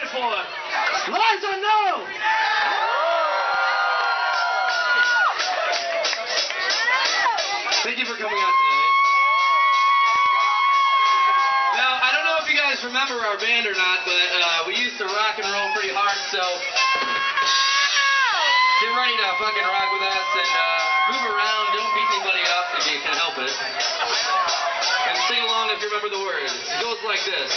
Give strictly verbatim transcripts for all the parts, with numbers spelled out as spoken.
for? Liza, no! Thank you for coming out tonight. Now, I don't know if you guys remember our band or not, but uh, we used to rock and roll pretty hard, so get ready to fucking rock with us and uh, move around. Don't beat anybody up if you can help it. And sing along if you remember the words. It goes like this.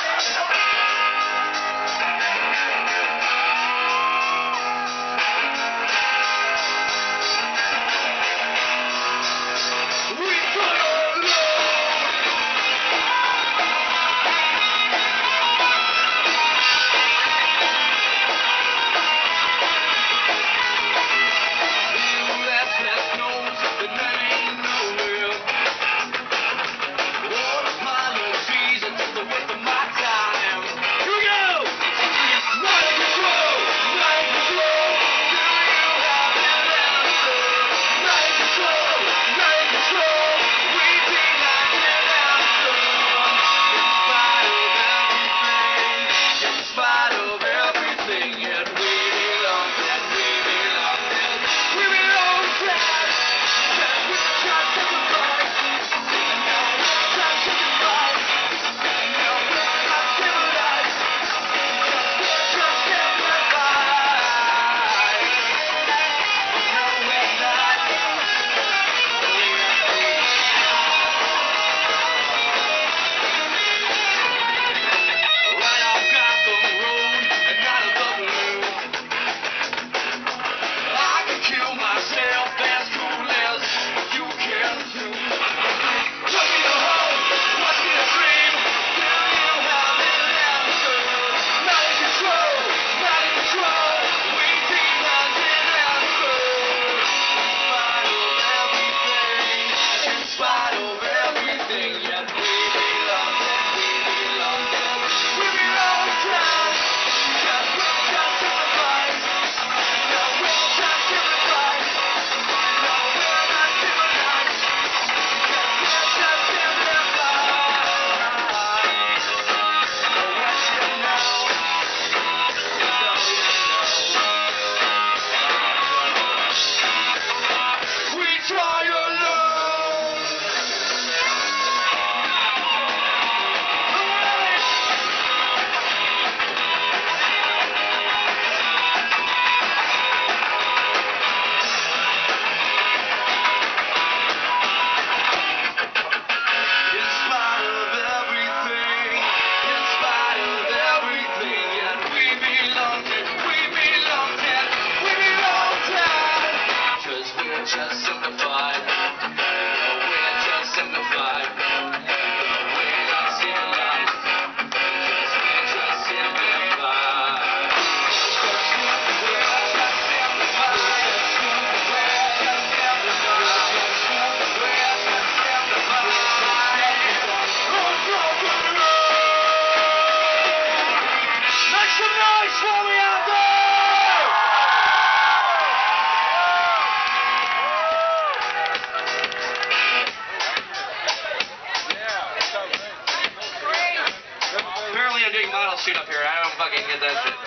Apparently I'm doing model shoot up here. I don't fucking get that shit.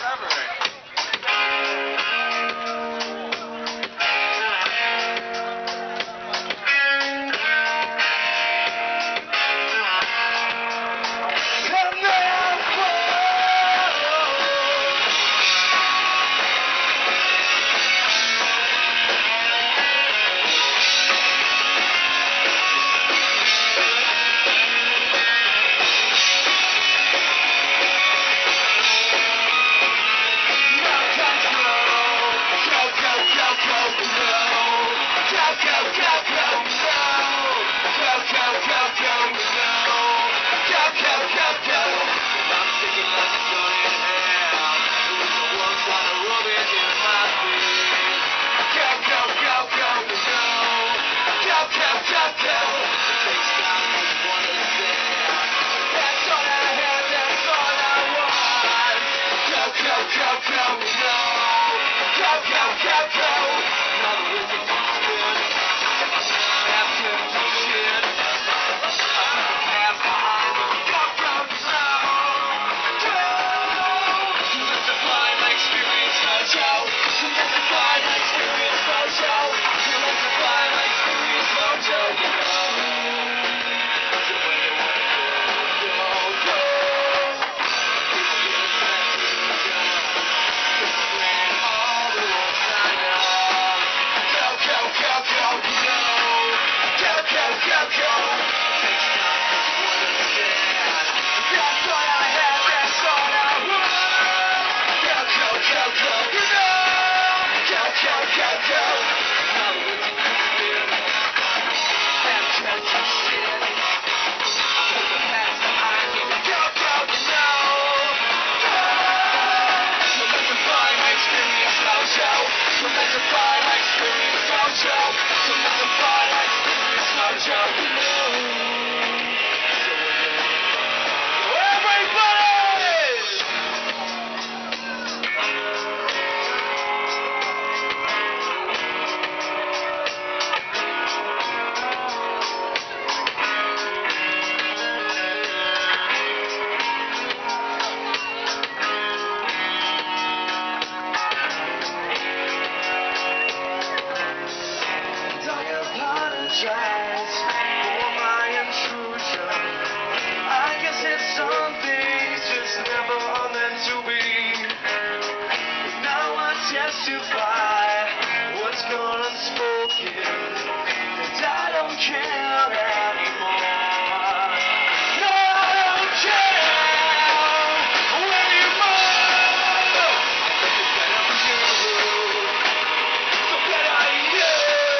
to fly what's gone unspoken, and I don't care anymore. No, I don't care where you move. It's better for you, so better you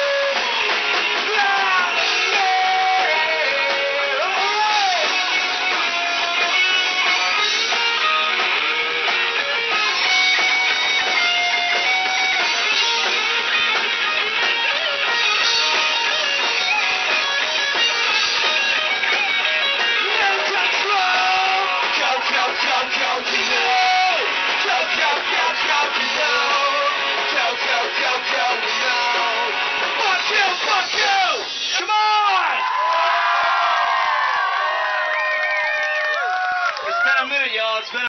than me. It's been a minute, y'all. It's been